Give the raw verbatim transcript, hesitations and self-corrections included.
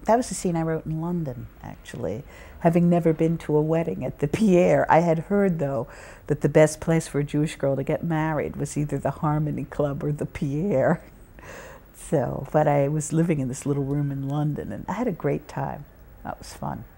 that was the scene I wrote in London, actually. Having never been to a wedding at the Pierre, I had heard, though, that the best place for a Jewish girl to get married was either the Harmony Club or the Pierre. So, but I was living in this little room in London, and I had a great time. That was fun.